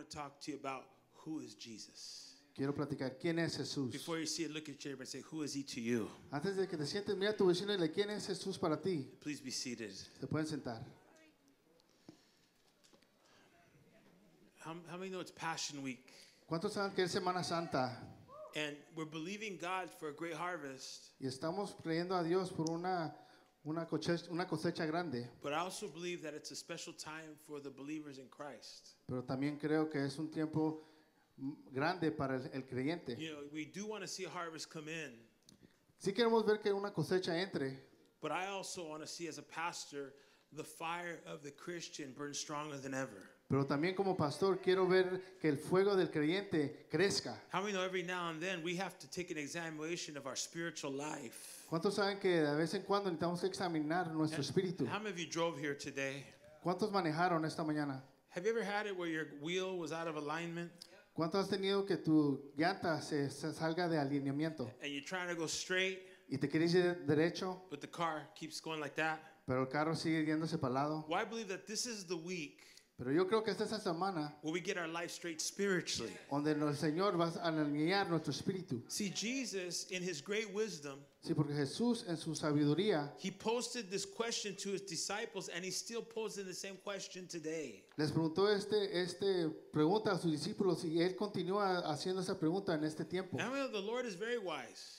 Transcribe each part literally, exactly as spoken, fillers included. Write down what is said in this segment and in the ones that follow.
want to talk to you about who is Jesus. Quiero platicar quién es Jesús. Before you see it, look at your neighbor and say, who is he to you? Antes de que te sientes, mira a tu vecino y dile quién es Jesús para ti. Please be seated. Se pueden sentar. How, how many know it's Passion Week? ¿Cuántos saben que es Semana Santa? And we're believing God for a great harvest. Y estamos creyendo a Dios por una, una, cosecha, una cosecha grande. But I also believe that it's a special time for the believers in Christ. Pero también creo que es un tiempo grande para el, el creyente. You know, we do want to see a harvest come in. Sí queremos ver que una cosecha entre. But I also want to see as a pastor the fire of the Christian burn stronger than ever. Pero también como pastor quiero ver que el fuego del creyente crezca. How many know every now and then we have to take an examination of our spiritual life? ¿Cuántos saben que de vez en cuando necesitamos que examinar nuestro espíritu? How many of you drove here today? ¿Cuántos manejaron esta mañana? Have you ever had it where your wheel was out of alignment? ¿Cuántos has tenido que tu llanta se, se salga de alineamiento? And you're trying to go straight, Y te quieres ir derecho, but the car keeps going like that? pero el carro sigue yéndose para el lado. Well, I believe that this is the week Pero yo creo que esta es la semana where we get our life straight spiritually. donde el Señor va a alinear nuestro espíritu. See, Jesus, in his great wisdom, Sí, porque Jesús en su sabiduría he posted this question to his disciples, and he's still posing the same question today. les preguntó este, este pregunta a sus discípulos y él continúa haciendo esa pregunta en este tiempo. Now, the Lord is very wise.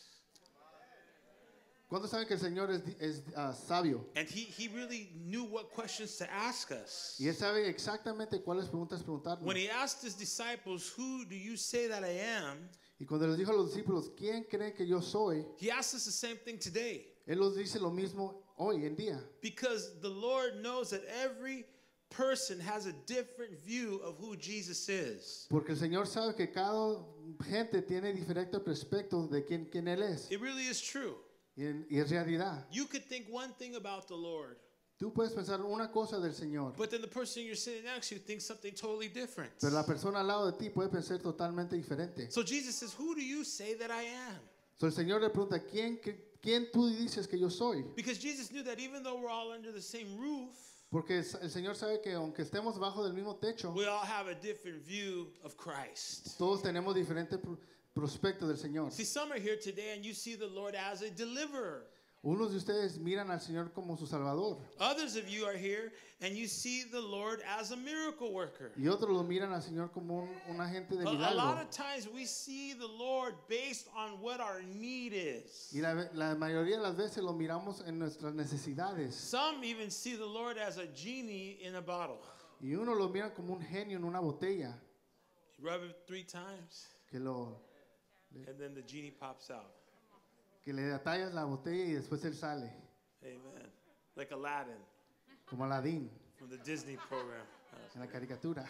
¿Cuántos saben que el Señor es, es uh, sabio? And he, he really knew what questions to ask us. Y él sabe exactamente cuáles preguntas preguntarnos. When he asked his disciples, who do you say that I am? Y cuando les dijo a los discípulos, ¿quién cree que yo soy? He asked us the same thing today. Él los dice lo mismo hoy en día. Because the Lord knows that every person has a different view of who Jesus is. Porque el Señor sabe que cada gente tiene diferente perspectiva de quién, quién Él es. It really is true. Y, en, y es realidad. You could think one thing about the Lord, Tú puedes pensar una cosa del Señor, but then the person you're sitting next to thinks something totally different. pero la persona al lado de ti puede pensar totalmente diferente. So Jesus says, who do you say that I am? So el Señor le pregunta, ¿quién, ¿quién tú dices que yo soy? Because Jesus knew that even though we're all under the same roof, Porque el Señor sabe que aunque estemos bajo del mismo techo, we all have a different view of Christ. todos tenemos diferente prospecto del Señor. See, some are here today and you see the Lord as a deliverer. Unos de ustedes miran al Señor como su Salvador. Others of you are here and you see the Lord as a miracle worker. Y otros lo miran al Señor como un, un agente de A, a milagro. lot of times we see the Lord based on what our need is. Y la, la mayoría de las veces lo miramos en nuestras necesidades. Some even see the Lord as a genie in a bottle. Y uno lo mira como un genio en una botella. You rub it three times Que, lo, and then the genie pops out. que le atallas la botella y después él sale. Amen. Like Aladdin Como Aladín from the Disney program. en la caricatura.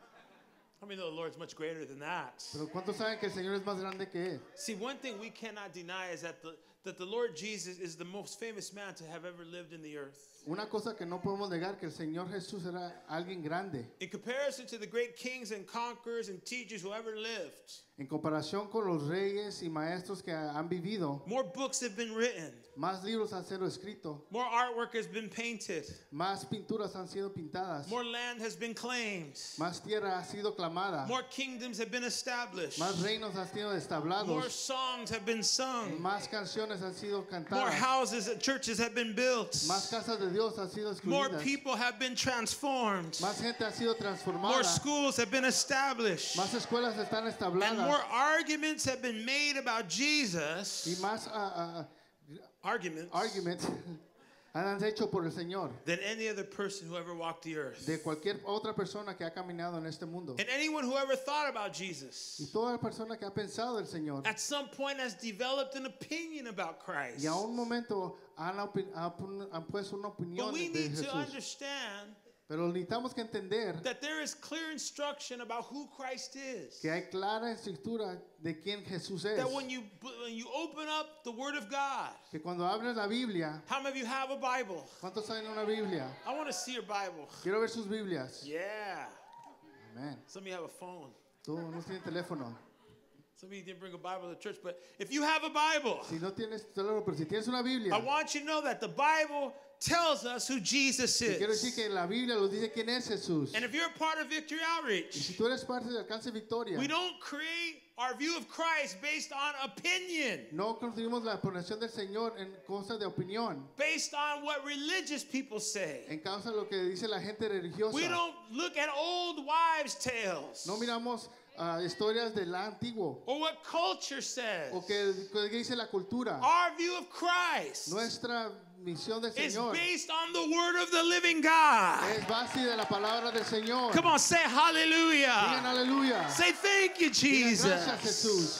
I mean, the Lord's much greater than that. Pero ¿cuántos saben que el Señor es más grande que él? See, one thing we cannot deny is that the, that the Lord Jesus is the most famous man to have ever lived in the earth. Una cosa que no podemos negar, que el Señor Jesús era alguien grande. In comparison to the great kings and conquerors and teachers who ever lived, En comparación con los reyes y maestros que han vivido, more books have been written, más libros han sido escritos, more artwork has been painted, más pinturas han sido pintadas, more land has been claimed, más tierra ha sido clamada, more kingdoms have been established, más reinos han sido more establados, songs have been sung, más canciones han sido more cantadas, houses and churches have been built, más casas de Dios han sido more excluidas, people have been transformed, más gente ha sido more transformada, schools have been established, más escuelas están and establadas more arguments have been made about Jesus. y más uh, uh, Arguments arguments han hecho por el Señor than any other person who ever walked the earth. de cualquier otra persona que ha caminado en este mundo. And anyone who ever thought about Jesus Y toda persona que ha pensado el Señor at some point has developed an opinion about Christ. y a un momento han, opi- han, han puesto una opinión But we de need to Jesús. understand Pero necesitamos que entender that there is clear instruction about who Christ is. que hay clara escritura de quién Jesús es. That when you when you open up the Word of God, Que cuando abres la Biblia, how many of you have a Bible? ¿cuántos saben una Biblia? I want to see your Bible. Quiero ver sus Biblias. Yeah. Amén. Some of you have a phone. Tú no tienes teléfono. Some of you didn't bring a Bible to church, but if you have a Bible, Si no tienes teléfono, pero si tienes una Biblia, I want you to know that the Bible tells us who Jesus Y quiero decir is. que la Biblia nos dice quién es Jesús. And if you're a part of Victory Y Outreach, si tú eres parte de Alcance Victoria, we don't create our view of Christ based on opinion, no construimos la población del Señor en cosas de opinión, based on what religious people say. en causa de lo que dice la gente religiosa. We don't look at old wives' tales No miramos ah, historias del antiguo or what culture says. o que, que dice la cultura. Our view of Christ Nuestra misión del is Señor based on the word of the living God. es base de la palabra del Señor. Come on, say Digan hallelujah. aleluya. Say thank you, Digan gracias, Jesus. Jesús.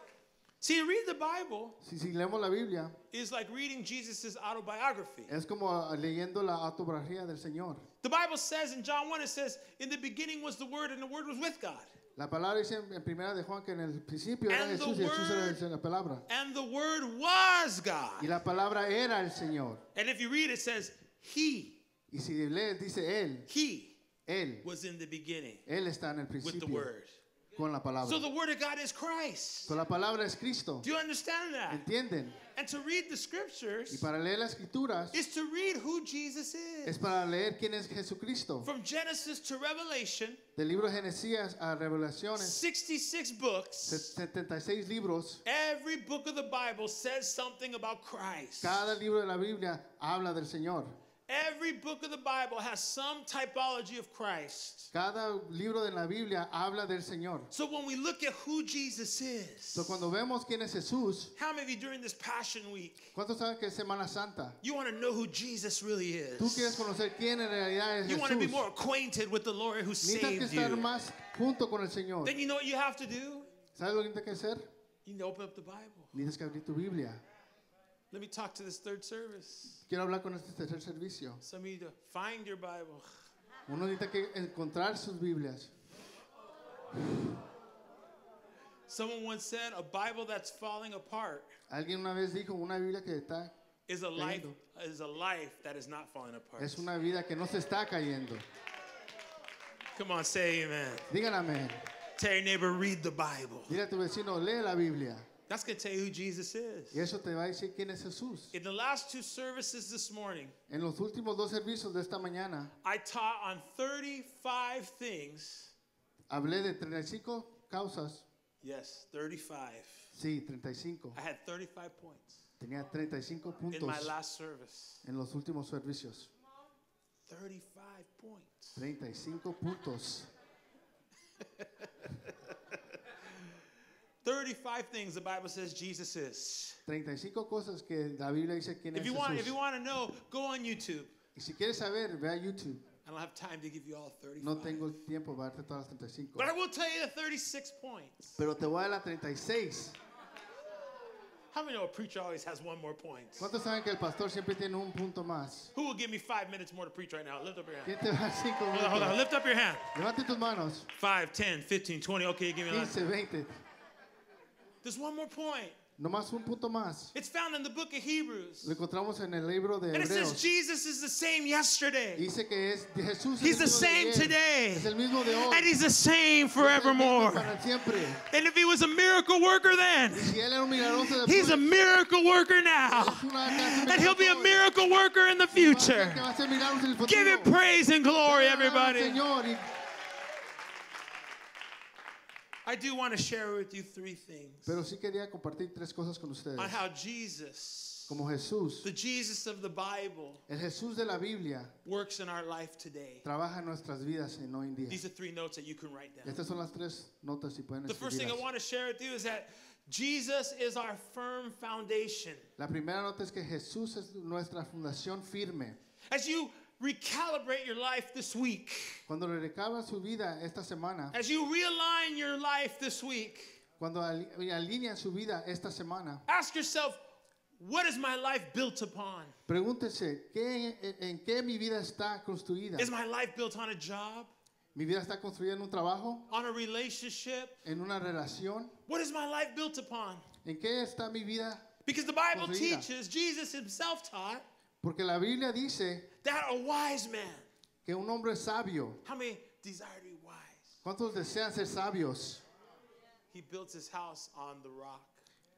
See, to read the Bible Si, si leemos la Biblia, is like reading Jesus' autobiography. es como ah, leyendo la autobiografía del Señor. The Bible says in John one, it says, in the beginning was the Word, and the Word was with God. La palabra dice en, en primera de Juan que en el principio era And the Jesús y Jesús era word- el- la palabra. And the Word was Y God. la palabra era el Señor. And if you read, it says, He, Y si lees, dice Él, He Él. was in the beginning Él está en el with the principio Word. con la palabra. So the Word of God is Christ. So, la palabra es Cristo. Do you understand that? ¿Entienden? And to read the Y Scriptures para leer las escrituras is to read who Jesus es is. para leer quién es Jesucristo. From Genesis to Revelation, Del libro de Génesis a Revelaciones, sixty-six books. setenta y seis libros. Every book of the Bible says something about Christ. Cada libro de la Biblia habla del Señor. Every book of the Bible has some typology of Christ. Cada libro de la Biblia habla del Señor. So when we look at who Jesus is, So, cuando vemos quién es Jesús, how many of you during this Passion Week, ¿cuántos saben que es Semana Santa? you want to know who Jesus really Tú quieres is? conocer quién en realidad es You want to be Jesús. more acquainted with the Lord who Necesitas que saved estar you. más junto con el Señor. Then you know what you have to do? ¿Sabes lo que tienes que hacer? You need to open up the Bible. Tienes que abrir tu Biblia. Let me talk to this third service. Quiero hablar con este tercer servicio. Some of you to find your Bible. Uno necesita que encontrar sus Biblias. Someone once said, a Bible that's falling apart Alguien una vez dijo, una Biblia que está is a life Cayendo. is a life that is not falling apart. es una vida que no se está cayendo. Come on, say amen. Digan amén. Tell your neighbor, read the Bible. Dile a tu vecino, lee la Biblia. That's going to tell you who Jesus is. Y eso te va a decir quién es Jesús. In the last two services this morning, En los últimos dos servicios de esta mañana, I taught on thirty-five things. hablé de treinta y cinco causas. Yes, thirty-five. Sí, treinta y cinco. I had thirty-five points Tenía treinta y cinco in my puntos last service. en los últimos servicios. thirty-five points. treinta y cinco puntos. thirty-five things the Bible says Jesus is. treinta y cinco cosas que la Biblia dice quién If es you want, if you Jesús. want to know, go on YouTube. Y si quieres saber, ve a YouTube. I don't have time to give you all No thirty-five. tengo tiempo para darte todas las treinta y cinco. But I will tell you the thirty-six points. Pero te voy a dar la treinta y seis. How many know a preacher always has one more point? ¿Cuántos saben que el pastor siempre tiene un punto más? Who will give me five minutes more to preach right now? Lift up your hand. ¿Quién te va a dar cinco Hold on, hold on. minutos? Lift up your hand. Levante tus manos. Five, ten, fifteen, twenty. Okay, give me a lot. quince, veinte. There's one more point. Nomás un punto más. It's found in the book of Hebrews. Lo encontramos en el libro de And it says Hebreos. Jesus is the same yesterday. Dice que es Jesús es He's el the mismo de same ayer, today. es el mismo de hoy, And he's the same es el mismo forevermore. para siempre. And if he was a miracle worker then, Y si él era un milagroso he's a después, miracle worker él now. es una clase de And he'll be a milagroso. miracle worker in the Va a ser future. que va a hacer milagros en el futuro. Give him praise and glory, Dale alabanza al everybody. Señor. Y- I do want to share with you three things Pero sí quería compartir tres cosas con ustedes. on how Jesus, Como Jesús, the Jesus of the Bible, el Jesús de la Biblia, works in our life today. trabaja en nuestras vidas en hoy en día. These are three notes that you can write down. Estas son las tres notas si pueden The first thing I escribirlas. want to share with you is that Jesus is our firm foundation. La primera nota es que Jesús es nuestra fundación firme. As you recalibrate your life this week, Cuando le recaba su vida esta semana, as you realign your life this week, cuando ali- alinean su vida esta semana, ask yourself, what is my life built upon? pregúntese, ¿qué, en, en qué mi vida está construida? Is my life built on a job, ¿Mi vida está construida en un trabajo? on a relationship? ¿En una relación? What is my life built upon? ¿En qué está mi vida? Because the Bible Construida. teaches, Jesus himself taught, Porque la Biblia dice that a wise man, que un hombre sabio, how many desire to be wise? ¿cuántos desean ser sabios? He built his house on the rock.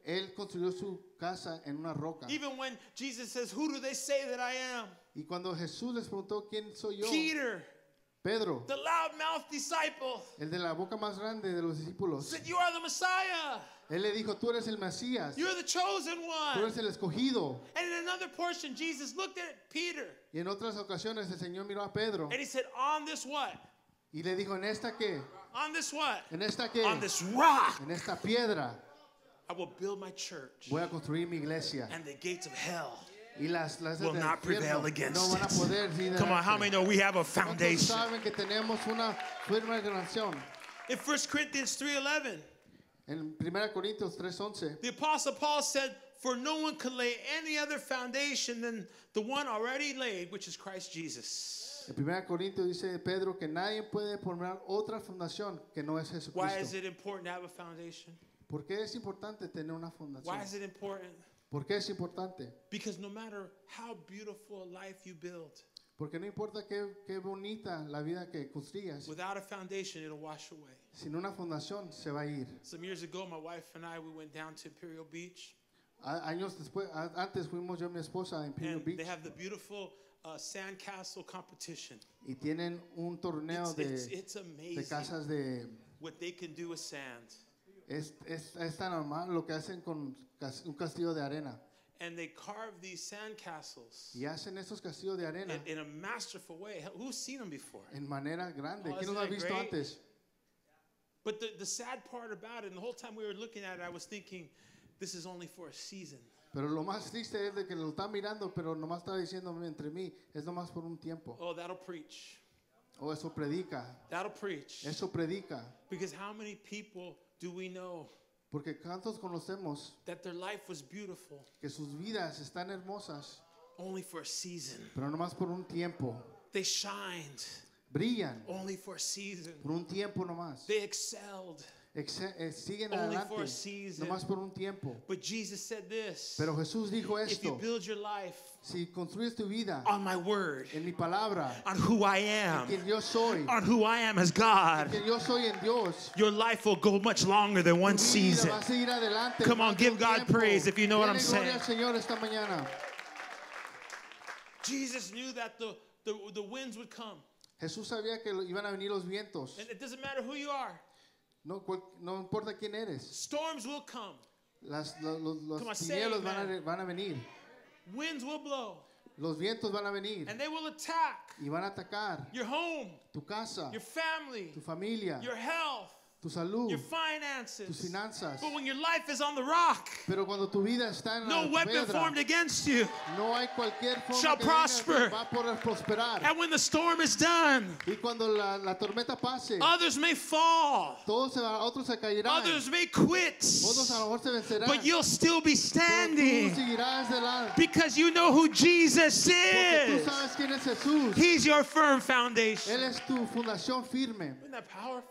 él construyó su casa en una roca. Even when Jesus says, who do they say that I am? Y cuando Jesús les preguntó quién soy yo, Peter, Pedro, the loudmouth disciple, el de la boca más grande de los discípulos, said, you are the Messiah. él le dijo, tú eres el Mesías, You're the chosen tú one. eres el escogido. And in another portion, Jesus looked at Peter Y en otras ocasiones el Señor miró a Pedro and he said, on this what? y le dijo, en esta qué, On this what? en esta qué, On this rock, en esta piedra I will build my church. voy a construir mi iglesia. And the gates of hell Y las, las will del not prevail infierno against no van a it. poder ir Come on, how adelante. many know we have a ¿Cuántos foundation? saben que tenemos una firme relación? In First Corinthians three eleven, En primera Corintios tres once, the Apostle Paul said, for no one can lay any other foundation than the one already laid, which is Christ Jesus. en primera Corintios dice Pedro que nadie puede poner otra fundación que no es Why is Jesucristo. it important to have a foundation? ¿Por qué es importante tener una fundación? Why is it important? ¿Por qué es importante? Because no matter how beautiful a life you build, Porque no importa qué, qué bonita la vida que construyas, without a foundation, it'll wash away. sin una fundación se va a ir. Some years ago, my wife and I, we went down to Imperial Beach, A- años después, a- antes fuimos yo y mi esposa a Imperial and Beach they have the beautiful uh, sandcastle competition. y tienen un torneo It's, de, it's, it's de amazing casas de... what they can do with sand. Es, es, es tan normal lo que hacen con cas- un castillo de arena. And they carve these sandcastles Y hacen esos castillos de arena in, in a masterful way. Who's seen them before? en manera grande. Oh, ¿Quién isn't los ha that visto great? antes? But the, the sad part about it, and the whole time we were looking at it, I was thinking, this is only for a season. Pero lo más triste es de que lo están mirando, pero nomás está diciendo entre mí, es nomás por un tiempo. Oh, that'll preach. O eso predica, That'll preach. eso predica. Because how many people do we know Porque cuántos conocemos that their life was beautiful que sus vidas están hermosas, only for a season? pero nomás por un tiempo. They shined Brillan only for a season. por un tiempo nomás. They excelled. Exe- eh, siguen Only adelante for a season. nomás por un tiempo. But Jesus said this. Pero Jesús dijo If you esto, build your life si construyes tu vida on my word, en mi palabra, on who I am, quien yo soy, on who I am as God, quien yo soy en Dios, your life will go much longer than one tu vida season. va a seguir adelante. Come on, más de give un God tiempo. praise if you know what I'm Dele gloria al saying. Señor esta mañana. Jesus knew that the, the, the winds would come. Jesús sabía que lo- iban a venir los vientos. And it doesn't matter who you are. No, cual- no importa quién eres. Storms will come. Las, lo- los los Come on, say tinieblas van amen. a, van a venir. Winds will blow. Los vientos van a venir. And they will attack Y van a atacar your home, tu casa, your family, tu familia, your health, tu salud, your tus finances. finanzas. But when your life is on the rock, Pero cuando tu vida está en no la weapon piedra, formed against you. no hay cualquier forma shall que venga prosper. que va a poder prosperar. And when the storm is done, Y cuando la, la tormenta pase, others may fall, todos se, otros se caerán, others may quit, otros a lo mejor se vencerán. but you'll still be Pero tú standing seguirás adelante, because you know who Jesus porque tú is. sabes quién es Jesús. He's your firm foundation. Él es tu fundación firme. Isn't that powerful?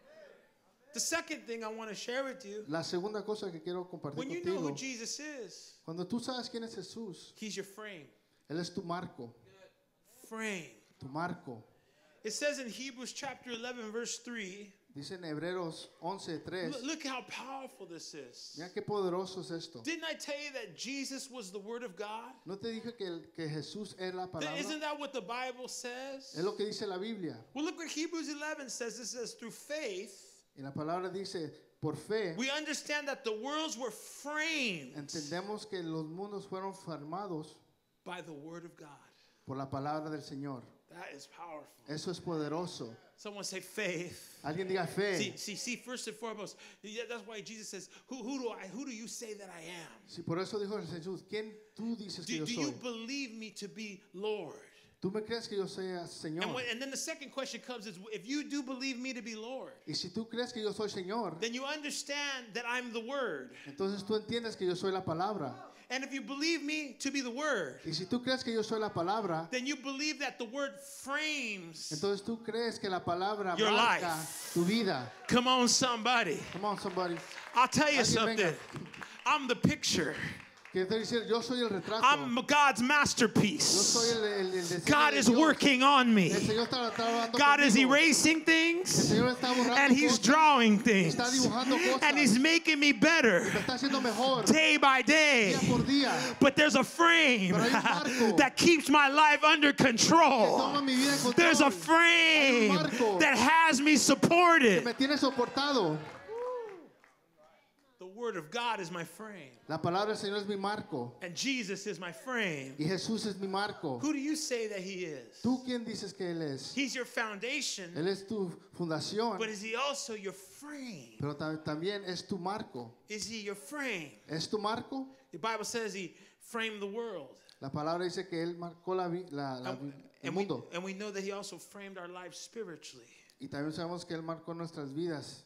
The second thing I want to share with you, La segunda cosa que quiero compartir when you know who contigo, Jesus is, cuando tú sabes quién es Jesús, he's your frame. Él es tu marco, Frame. tu marco. It says in Hebrews chapter eleven, verse three, Dice en Hebreos once tres. look, look how powerful this is. Mira qué poderoso es esto. Didn't I tell you that Jesus was the Word of God? ¿No te dije que, el- que Jesús es la palabra? Isn't that what the Bible says? Es lo que dice la Biblia. Well, look what Hebrews eleven says. It says, through faith, Y la palabra dice, por fe, we understand that the worlds were framed entendemos que los mundos fueron formados by the Word of God. por la palabra del Señor. That is powerful. Eso es poderoso. Someone say faith. Alguien diga fe. See, see, see. First and foremost, yeah, that's why Jesus says, "Who, who do I? Who do you say that I am? Sí, por eso dijo Jesús, ¿quién tú dices que Do, yo do you soy? believe me to be Lord?" ¿Tú me crees que yo sea And, Señor? when, and then the second question comes is, if you do believe me to be Lord, Y si tú crees que yo soy Señor, then you understand that I'm the Word. entonces tú entiendes que yo soy la palabra. And if you believe me to be the Word, Y si tú crees que yo soy la palabra, then you believe that the Word frames. entonces tú crees que la palabra Your marca life. tu vida. Come on, somebody. Come on, somebody. I'll tell you Alguien something. venga. I'm the picture Que te dice, yo soy el retrato. I'm God's Yo masterpiece. soy el, el, el diseño God de is Dios. working on me. El Señor está trabajando God is conmigo. erasing El things, Señor está borrando and He's cosas, drawing things, está dibujando cosas, and He's making me better me está haciendo mejor day by day. día por día. But there's a frame Pero hay un marco that keeps my life under que control. toma mi vida en control. There's a Hay un frame marco that has me que supported. me tiene soportado. The Word of God is my frame, La palabra del Señor es mi marco and Jesus is my frame. y Jesús es mi marco. Who do you say that He is? ¿Tú quién dices que Él es? He's your foundation, Él es tu fundación, but is He also your frame? pero ta- también es tu marco. Is He your frame? ¿Es tu marco? The Bible says He framed the world. La palabra dice que Él marcó la, vi- la- la vi- And, el and we, mundo. and we know that He also framed our lives spiritually. Y también sabemos que Él marcó nuestras vidas.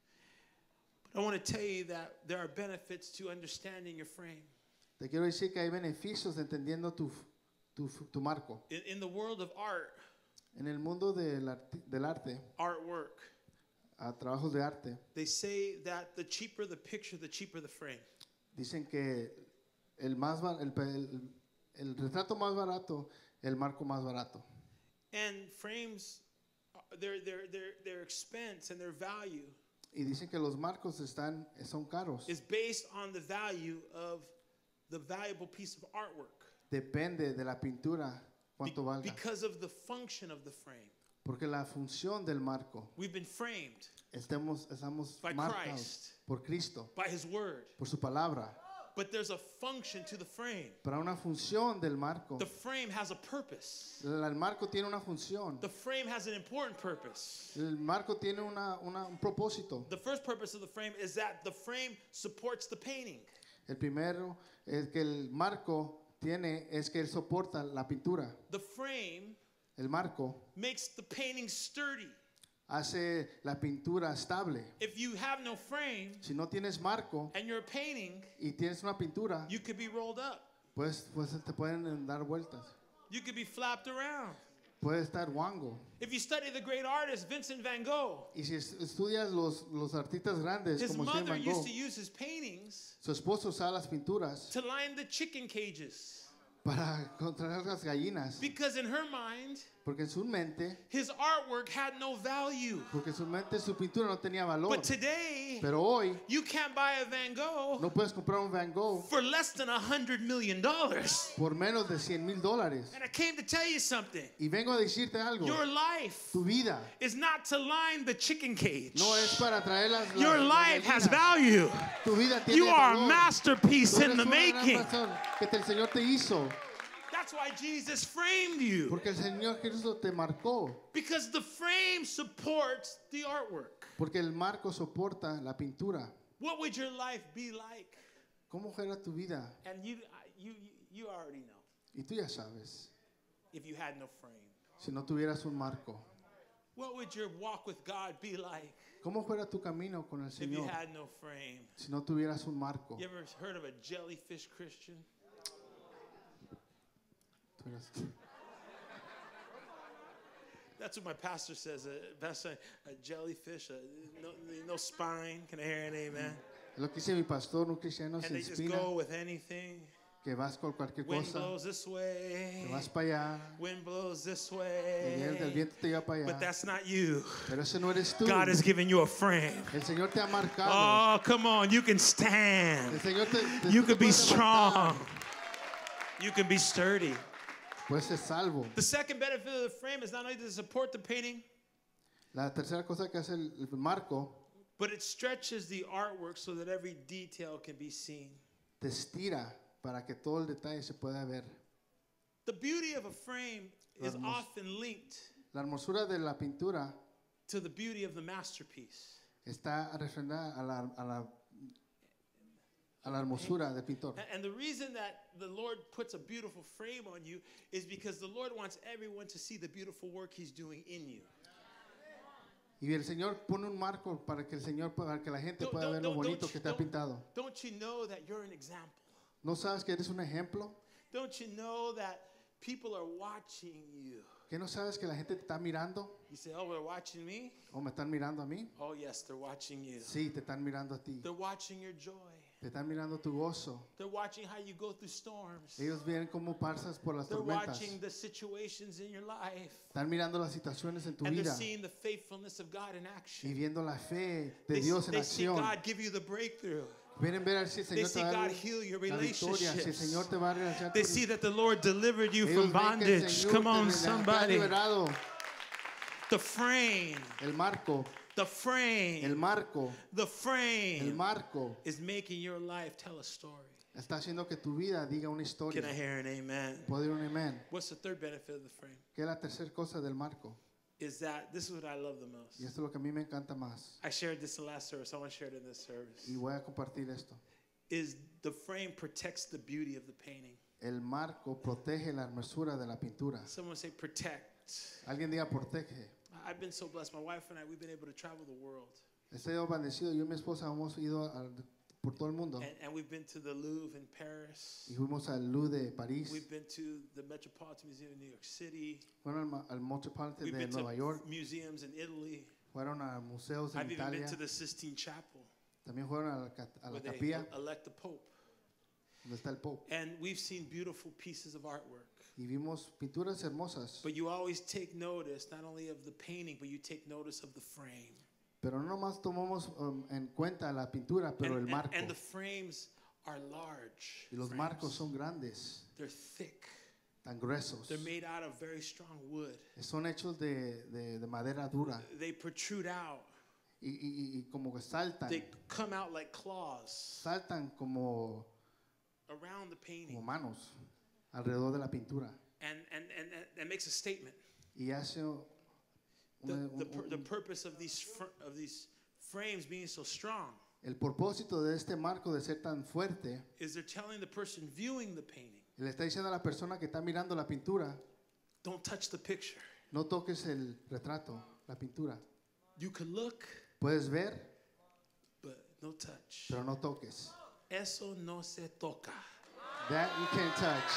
But I want to tell you that there are benefits to understanding your frame. Te quiero decir que hay beneficios de entendiendo tu, tu, tu marco. In, in the world of art, En el mundo del, arti- del arte, artwork, a trabajos de arte, they say that the cheaper the picture, the cheaper the frame. dicen que el, más, ba- el, pe- el, el retrato más barato, el marco más barato. And frames, uh, their, their, their, their expense and their value Y dicen que los marcos están, son caros. is based on the value of the valuable piece of artwork. Depende de la pintura Be- cuánto valga. because of the function of the frame. Porque la función del marco, We've been framed estemos, estamos By marcados Christ. por Cristo, by His Word. por su palabra. But there's a function to the frame. Pero una función del marco. The frame has a purpose. La- El marco tiene una función. The frame has an important purpose. El marco tiene una, una- un propósito. The first purpose of the frame is that the frame supports the painting. El primero es que el marco tiene es que él soporta la pintura. The frame El marco makes the painting sturdy. hace la pintura estable. If you have no frame Si no tienes marco and you're painting, y tienes una pintura, you could be rolled up. pues, pues te pueden dar vueltas. You could be flapped around. Puede estar guango. If you study the great artist Vincent van Gogh, Y si es- estudias los, los artistas grandes his como Steven mother Van used Gogh, to use his paintings su esposo usaba las pinturas to line the chicken cages. para controlar las gallinas. Because in her mind, Porque en su mente, his artwork had no value. porque en su mente su pintura no tenía valor. But today, Pero hoy you can't buy a Van Gogh no puedes comprar un Van Gogh for less than a hundred million dollars. por menos de cien mil dólares. And I came to tell you something. Y vengo a decirte algo. Your life Tu vida is not to line the chicken cage. no es para traer las, las- Your las life has gallinas. value. Tu vida tiene You are a valor. masterpiece Tú in eres the una gran making. razón que el Señor te hizo. That's why Jesus framed you. Porque el Señor Jesús te marcó. Because the frame supports the artwork. Porque el marco soporta la pintura. What would your life be like? ¿Cómo fuera tu vida? And you, you, you already know Y tú ya sabes. if you had no frame. Si no tuvieras un marco. What would your walk with God be like ¿Cómo fuera tu camino con el if you Señor? had no frame? Si no tuvieras un marco. You ever heard of a jellyfish Christian? Tú eras- That's what my pastor says. A, pastor, a jellyfish, a, no, no spine. Can I hear an amen? Lo que dice mi pastor, un cristiano And sin they just espina, go with anything. que vas con cualquier Wind cosa, blows this way. que vas para allá, Wind blows this y el, el way. viento te lleva para But allá. that's not you. Pero ese no eres tú. God has given you a frame. El Señor te ha marcado. Oh, come on. You can El stand. Señor te, te- You tú te can be puedes levantar. strong. You can be sturdy. Puedes ser salvo. The second benefit of the frame is not only to support the painting, La tercera cosa que hace el, el marco, but it stretches the artwork so that every detail can be seen. te estira para que todo el detalle se pueda ver. The beauty of a frame is Hermoso. often linked La hermosura de la pintura to the beauty of the masterpiece. está referida a la, a la, a la hermosura del pintor. A- And the reason that the Lord puts a beautiful frame on you is because the Lord wants everyone to see the beautiful work He's doing in you. Y el Señor pone un marco para que el Señor, para que la gente Don't- pueda don't- ver lo don't- bonito don't que you- te ha don't- pintado. Don't you know that you're an example? ¿No sabes que eres un ejemplo? Don't you know that people are watching you? ¿Que no sabes que la gente te está mirando? You say, oh, they're watching me? ¿O me están mirando a mí? Oh, yes, they're watching you. Sí, te están mirando a ti. They're watching your joy. Te están mirando tu gozo. They're watching how you go through storms. Ellos ven cómo pasas por las They're tormentas. watching the situations in your life. Están mirando las situaciones en tu And they're vida seeing the faithfulness of God in y action. viendo la fe de They, Dios en they see acción. God give you the breakthrough. Vienen ver si el They Señor see te va a God dar heal your la victoria, si el relationships. Señor te va a realizar They tu- see that the Lord delivered you Ellos from ven que el bondage. Señor Come te- on, te ha somebody. liberado. The frame, El marco, the el frame, marco, the el frame marco is making your life tell a story. está haciendo que tu vida diga una Can historia. I hear an amen? Puede ir un amén. What's the third benefit of the frame? ¿Qué es la tercera cosa del marco? Is that this is what I love the most. Y esto es lo que a mí me encanta más. I shared this in the last service. Someone shared it in this service. Y voy a compartir esto. Is the frame protects the beauty of the painting. El marco protege la hermosura de la pintura. Someone say protect. Alguien diga protege. I've been so blessed. My wife and I, we've been able to travel the world. Estoy bendecido. Yo y mi esposa hemos ido a- por todo el mundo. And, and we've been to the Louvre in Paris. Y fuimos al Louvre de París. We've been to the Metropolitan Museum in New York City. Fueron al, ma- al Metropolitan We've de been Nueva to York. museums in Italy. Fueron a museos en I've even been Italia. to the Sistine Chapel También fueron a la, ca- a la where they capilla elect the Pope. donde está el Pope. And we've seen beautiful pieces of artwork. Y vimos pinturas hermosas. But you always take notice not only of the painting, but you take notice of the frame. Pero no nomás tomamos um, en cuenta la pintura, pero and, el and- marco. and the frames are large. Y los frames. marcos son grandes, They're thick. tan gruesos. They're made out of very strong wood. Son hechos de, de, de madera dura. They protrude out. Y, y, y como que saltan. They come out like claws Saltan como, around the painting. como manos alrededor de la pintura. And, and, and, and that makes a statement. Y hace un, The, un- the, pur- un- the purpose of these, fr- of these frames being so strong el propósito de este marco de ser tan fuerte, is they're telling the person viewing the painting, le está diciendo a la persona que está mirando la pintura, don't touch the picture. no toques el retrato, la pintura. You can look, Puedes ver, but no touch. pero no toques. Eso no se toca. That you can't touch.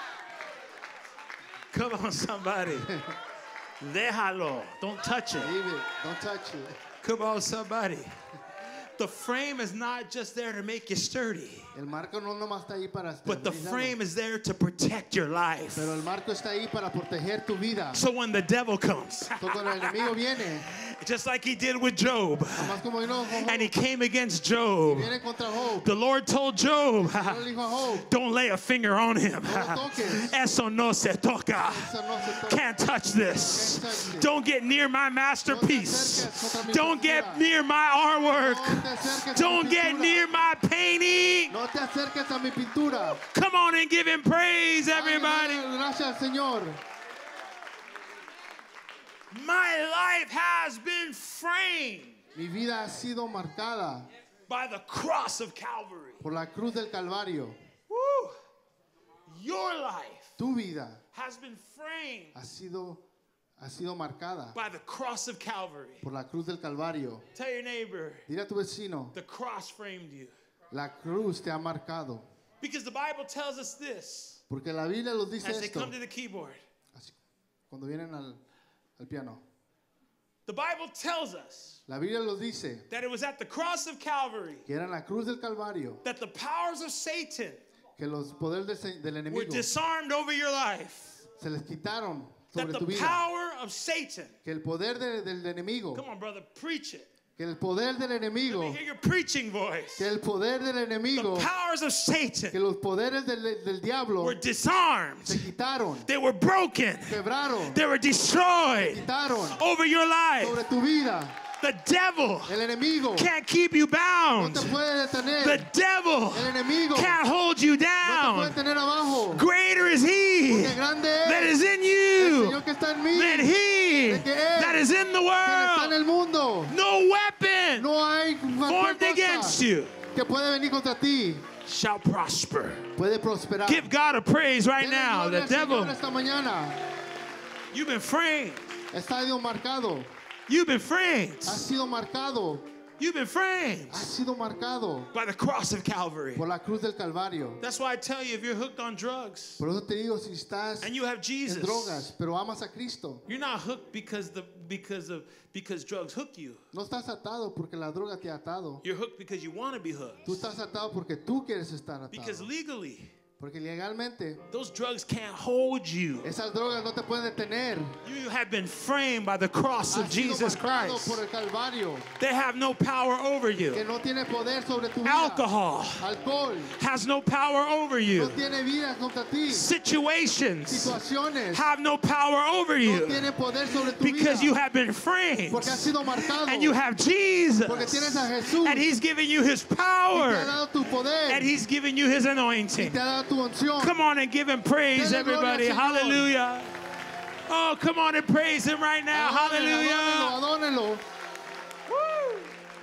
Come on, somebody. Déjalo. Don't touch it. Leave it. Don't touch it. Come on, somebody. The frame is not just there to make you sturdy, El marco no nomás está ahí para but the estabilizarlo, frame is there to protect your life. pero el marco está ahí para proteger tu vida. So when the devil comes, So, cuando el enemigo viene, just like he did with Job, nomás como vino con Job, and he came against Job, viene contra Job. the Lord told Job, No le dijo a Job, don't lay a finger on him. No lo toques. Eso no se toca. "Eso no se toca". Can't touch this. Can't touch it. Don't get near my masterpiece. Don't get near my artwork. No te acerques a mi Don't get pintura. near my painting. No te acerques a mi pintura. Come on and give him praise, everybody. Ay, gracias, Señor. My life has been framed Mi vida ha sido marcada by the cross of Calvary. por la cruz del Calvario. Woo. Your life Tu vida has been framed ha sido, ha sido marcada by the cross of Calvary. por la cruz del Calvario. Tell your neighbor, Dile a tu vecino, the cross framed you. la cruz te ha marcado. Because the Bible tells us this Porque la Biblia nos dice as they esto. come to the keyboard. Así, cuando vienen al, al piano. The Bible tells us La Biblia nos dice that it was at the cross of Calvary que era en la cruz del Calvario that the powers of Satan que los poderes del, del were enemigo disarmed over your life. se les quitaron That sobre the tu vida. power of Satan, Que el poder de- del enemigo, come on, brother, preach it. que el poder del Let enemigo, me hear your preaching voice. que el poder del The enemigo, powers of Satan que los poderes del, del diablo were disarmed. se quitaron, They were broken. quebraron, They were destroyed quitaron over your life. sobre tu vida. The devil El enemigo can't keep you no bound. te puede detener. The devil El enemigo can't hold you no te puede down. tener abajo. Greater is he Porque grande that es is in el you Señor que está en mí, than he de que él that is in the que está en world. el mundo. No weapon No hay cualquier formed against cosa you que puede venir contra ti. shall prosper. Puede prosperar. Give God a praise right Dele now. gloria The al devil, Señor esta mañana you've been framed. está sido marcado. You've been framed. Ha sido marcado. You've been framed Has sido marcado by the cross of Calvary. por la cruz del Calvario. That's why I tell you, if you're hooked on drugs Por eso te digo, si estás and you have en Jesus, drogas, pero amas a Cristo, you're not hooked because the because of because drugs hook you. no estás atado porque la droga te ha atado. You're hooked because you want to be hooked. Tú estás atado porque tú quieres estar Because atado. legally, Porque legalmente those drugs can't hold you. esas drogas no te pueden detener. You have been framed by the cross of Has sido Jesus marcado Christ. por el Calvario, They have no power over que you. no tiene poder sobre tu vida. Alcohol Alcohol has no power over no you. tiene vida contra ti. Situations Situaciones have no power over no you tiene poder sobre tu because vida. you have been framed Porque has sido marcado. and you have Porque Jesus tienes a Jesús. and He's giving you His Y te ha power dado tu poder. and He's giving you His Y anointing. te ha dado tu unción. Come on and give Him praise, Dele gloria al everybody. Señor. Hallelujah. Oh, come on and praise Him right now. Adónelo, Hallelujah. adónelo. Woo.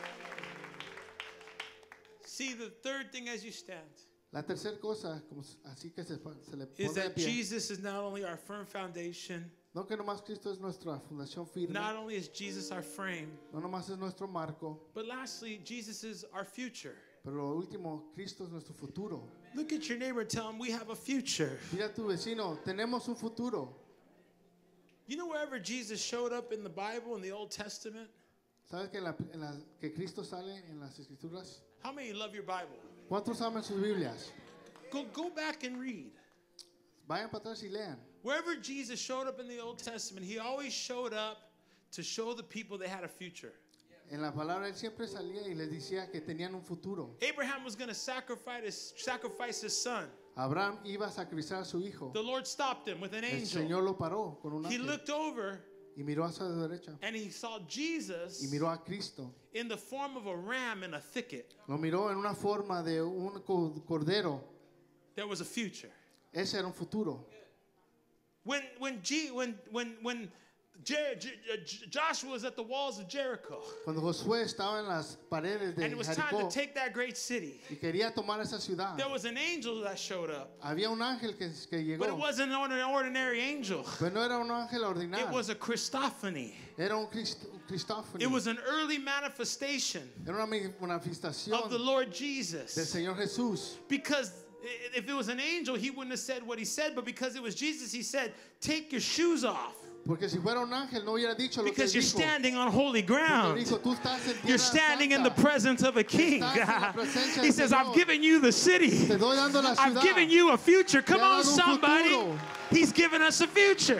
See, the third thing as you stand La tercera cosa, como s- así que se, fa- se le is pone de that pie. Jesus is not only our firm foundation, No que nomás Cristo es nuestra fundación firme. not only is Jesus our frame, No nomás es nuestro marco. but lastly, Jesus is our future. Pero lo último, Cristo es nuestro futuro. Look at your neighbor and tell him we have a future. Mira a tu vecino, tenemos un futuro. You know, wherever Jesus showed up in the Bible, in the Old Testament, ¿Sabes que, en la- en la- que Cristo sale en las Escrituras? how many love your Bible? ¿Cuántos aman sus Biblias? Go, go back and read. Vayan para atrás y lean. Wherever Jesus showed up in the Old Testament, He always showed up to show the people they had a future. En la palabra él siempre salía y les decía que tenían un futuro. Abraham was going to sacrifice his, sacrifice his son. Abraham iba a sacrificar a su hijo. The Lord stopped him with an El angel. Señor lo paró con un He ángel looked over y miró hacia la derecha and he saw y Jesus miró a Cristo. in the form of a ram in a thicket. Lo miró en una forma de un co- cordero. There was a future. Ese era un futuro. When when G, when when when Jer, J, J, Joshua was at the walls of Jericho Cuando Josué estaba en las paredes de and it was time to Jericó take that great city, y quería tomar esa ciudad, there was an angel that showed up, había un ángel que, que but it llegó. wasn't an ordinary angel. Pero no era un ángel It ordinario. was a Christophany. Era un Crist- Cristófano. It was an early manifestation Era una mi- manifestación of the Lord del Jesus. Señor Jesús. Because i- if it was an angel, he wouldn't have said what he said, but because it was Jesus, he said, take your shoes off. Porque si fuera un ángel no hubiera dicho lo que Because you're dijo. standing on holy Porque ground. dijo, tú estás en You're tierra standing in the santa. presence of a king. Estás en la presencia He del says, Señor. I've given you the city. Te doy dando la I've ciudad. given you a future. Come Te he on, dado un somebody. futuro. He's given us a future.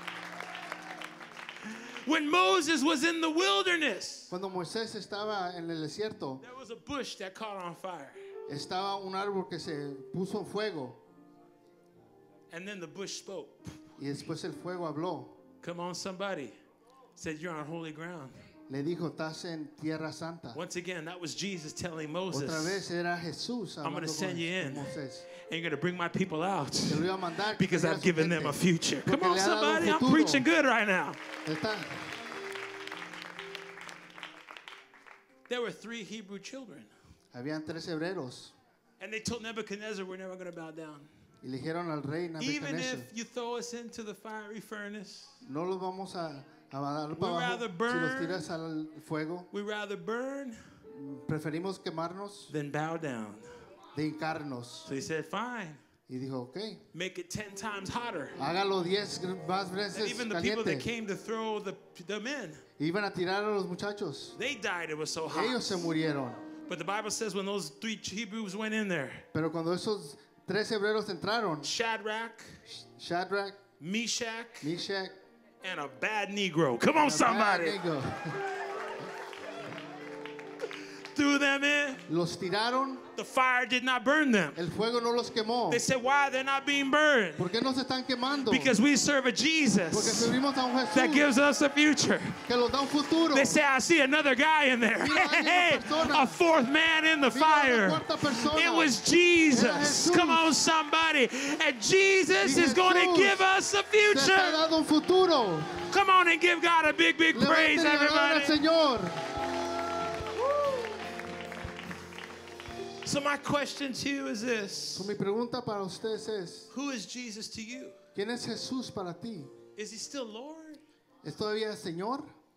When Moses was in the wilderness, Cuando Moisés estaba en el desierto, there was a bush that caught on fire. estaba un árbol que se puso en fuego And then the bush spoke. y después el fuego habló. Come on, somebody. Said, you're on holy ground. Le dijo, estás en tierra santa. Once again, that was Jesus telling Otra Moses, vez era Jesús I'm going to hablando send con you in. con Moisés. and you're going to bring my people out Te lo iba a mandar que because tuviera I've su given gente. them a future. Come Porque on, le ha dado un somebody. I'm futuro. preaching good right now. Está- There were three Hebrew children. Habían tres hebreos And they told Nebuchadnezzar, we're never going to bow down. y le dijeron al rey Even Nabucodonosor, if you throw us into the fiery furnace, no los vamos a, a dar We para abajo. rather Si los burn. tiras al fuego, we rather burn preferimos quemarnos than bow down. de hincarnos. So he said, fine, Y dijo, ok, make it ten times hotter. hágalo diez más And veces even the people that caliente. came to throw the, them in, Iban a tirar a los muchachos. they died. It was so hot. Ellos se murieron. But the Bible says when those three Hebrews went in there, Pero cuando esos tres hebreos entraron, Shadrach, Shadrach, Meshach, Meshach, and a bad Negro. Come on, somebody. Abednego, Threw them in. los tiraron, The fire did not burn them. el fuego no los quemó. They said, why are they not being burned? ¿Por qué no se están quemando? Because we serve a Porque Jesus servimos a un that Jesús gives us a future. que los da un futuro. They say, I see another guy in there. Mira, hay una Hey, persona. a fourth man in the Mira, fire. una cuarta persona. It was Era Jesus. Jesús. Come on, somebody. And Jesus Y is going to Jesús give us a Te está future. dando un futuro. Come on and give God a big, big praise, Levanten la gloria al everybody. Señor. So my question to you is this. So, mi pregunta para ustedes es, Who is Jesus to you? ¿quién es Jesús para ti? Is he still Lord? ¿Es todavía Señor?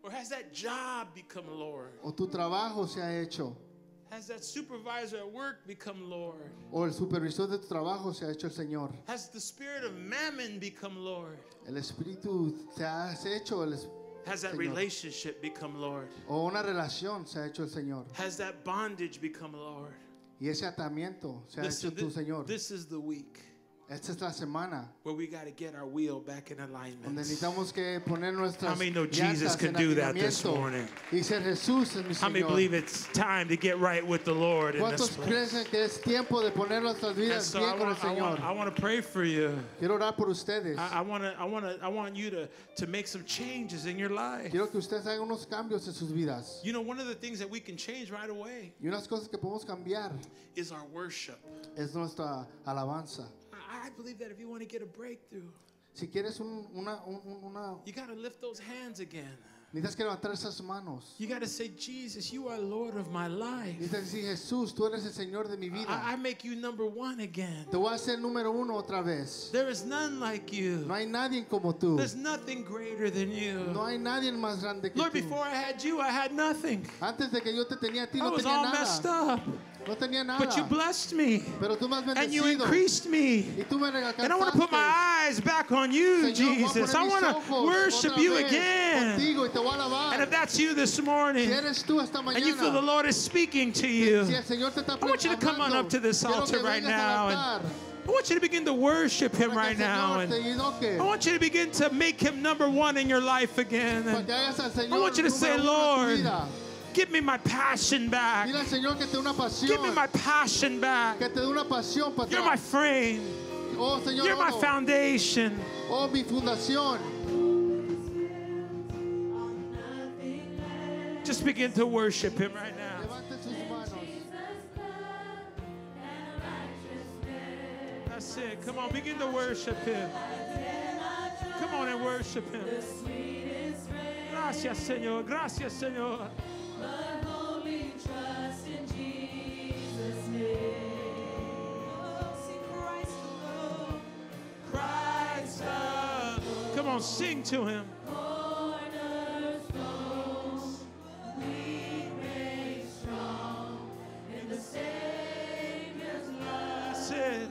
Or has that job become Lord? O tu trabajo se ha hecho. Has that supervisor at work become Lord? O el supervisor de tu trabajo se ha hecho el Señor. Has the spirit of mammon become Lord? El espíritu se ha hecho el es- Has that Señor. relationship become Lord? O una relación se ha hecho el Señor. Has that bondage become Lord? Y ese atamiento se ha Listen, hecho tu thi- Señor. this is the week Esta es la semana where we got to get our wheel back in donde alignment. necesitamos que poner nuestras How many know Jesus llantas can en do that this alineamiento. morning? Y ser Jesús es mi How many Señor. believe it's time to get right with the Lord in this ¿Cuántos place? creen que es tiempo de poner nuestras And vidas so bien I con el want, I, Señor? want, I want to pray for you. Quiero orar por ustedes. I, I want to, I want to, I want you to, to make some changes in your life. Quiero que ustedes hagan unos cambios en sus vidas. You know, one of the things that we can change right away Y unas cosas que podemos cambiar is our worship. es nuestra alabanza. I, I believe that if you want to get a breakthrough, Si quieres un- una, un- un- una, you got to lift those hands again. necesitas que levantar esas manos. You got to say, Jesus, you are Lord of my life. Necesitas decir, Jesús, tú eres el Señor de mi vida. I, I make you number one again. Te voy a hacer número uno otra vez. There is none like you. No hay nadie como tú. There's nothing greater than you. No hay nadie más grande que Lord, tú. before I had you, I had nothing. Antes de que yo te tenía a ti, I no was tenía all messed nada. up. No tenía nada. But you blessed me. Pero tú me has And you bendecido. increased me. Y tú me And I want to put my alcanzaste. eyes back on you, Señor, voy a Jesus. poner I mis want to ojos worship otra you vez again. contigo y te voy a alabar. And if that's you this morning, Si eres tú esta and you feel the mañana, Lord is speaking to you, si el Señor te está I want you to come on hablando, up to this quiero altar que right vengas now, al and altar, I want you to begin to worship Him para right que el now. Señor te And invoque, I want you to begin to make Him number one in your life again. para And que hagas al Señor I want you to say, número uno en Lord, tu vida. give me my passion back. Dile al Señor que te dé una Give me pasión, my passion back. que te dé una pasión para You're my atrás. frame. Oh, Señor, You're my oh, foundation. oh, mi fundación. Just begin to worship Him right now. Levante sus manos. That's it. Come on, begin to worship Him. Come on and worship Him. Gracias, Señor. Gracias, Señor. Christ, uh, come on, sing to Him. That's it.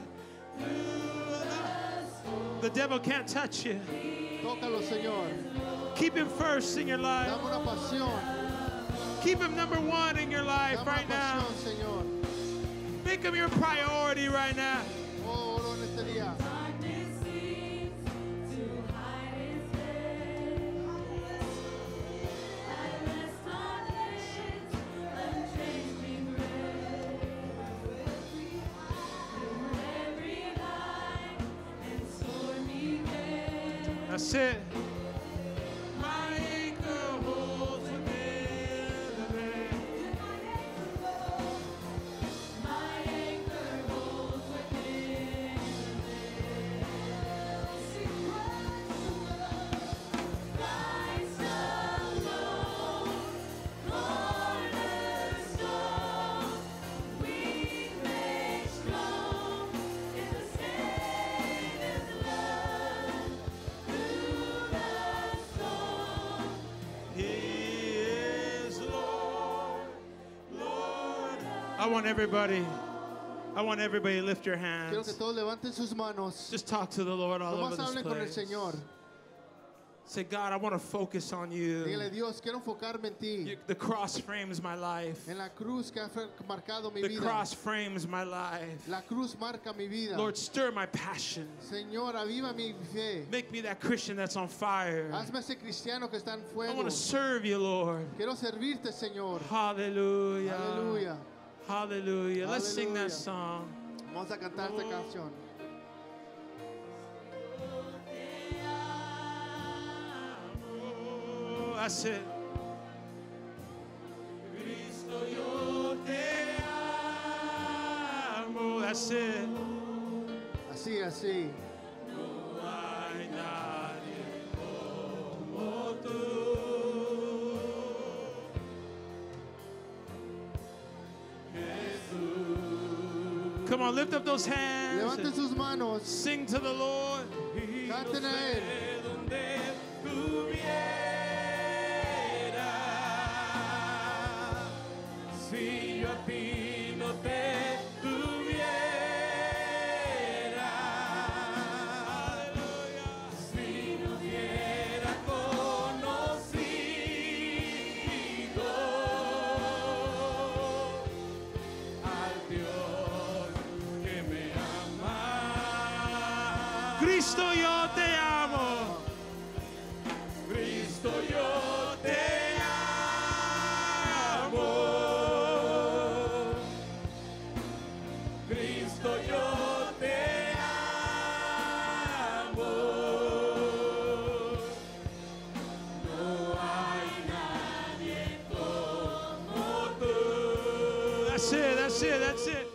The devil can't touch you. Tócalo, Señor. Keep Him first in your life. Dame una pasión. Keep Him number one in your life Dame right una now. pasión, Señor. Make Him your priority right now. Oh, oro en este día. That's it. My anchor holds within the veil. He is Lord, Lord. I want everybody, I want everybody to lift your Quiero que hands. todos levanten sus manos. Just talk to the Lord all over Nomás this hablen con el place. Señor. Say, God, I want to focus on you. Dígale, Dios, quiero enfocarme en ti. You- The cross frames my life. En la cruz que ha fer- marcado mi The vida. cross frames my life. La cruz marca mi vida. Lord, stir my passion. Señor, aviva mi fe. Make me that Christian that's on fire. Hazme ese cristiano que está en I fuego. want to serve you, Lord. Quiero servirte, Señor. Hallelujah. Aleluya. Hallelujah. Let's sing that Hallelujah. song. Vamos a cantar esta canción. Oh, that's it. Cristo, yo te amo. That's it. Así, así. No hay nadie como tú. Jesús. Come on, lift up those hands. Levanten and sus manos. Sing to the Lord. Canten a Él. Donde tú vienes. Cristo, yo te amo. Cristo, yo te amo. Cristo, yo te amo. No hay nadie como tú. That's it, that's it, that's it.